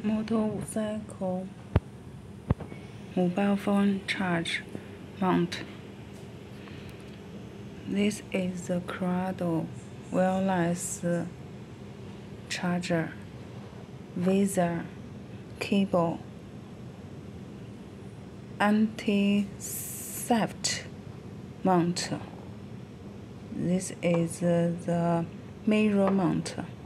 Motorcycle mobile phone charge mount. This is the Corrado wireless charger with a cable, anti-theft mount. This is the mirror mount.